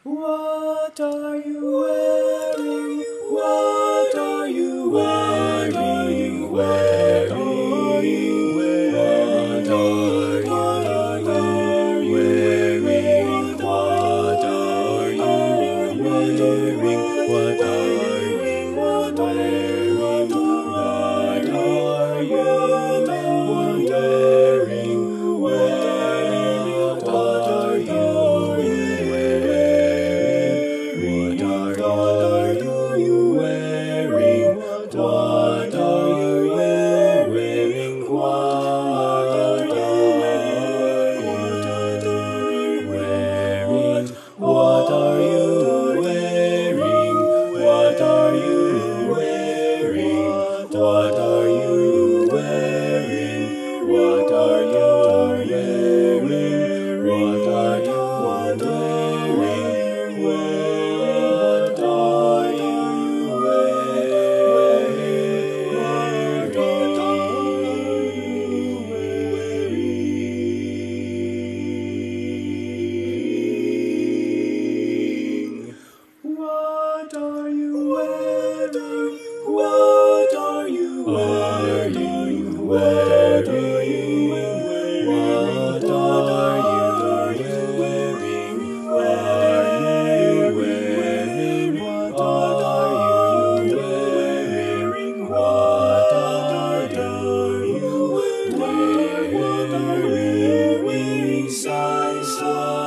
What are you wearing? What are you wearing? What are you wearing? What are you wearing? What are you wearing? What are you wearing? What are you wearing? What are you What are you wearing? What are you wearing? What are you wearing? What are you wearing? What are you wearing? What are you What are you wearing? What are you wearing? What are you wearing? What are you wearing? What are you wearing? What are you wearing? What are you wearing? Sigh, sigh.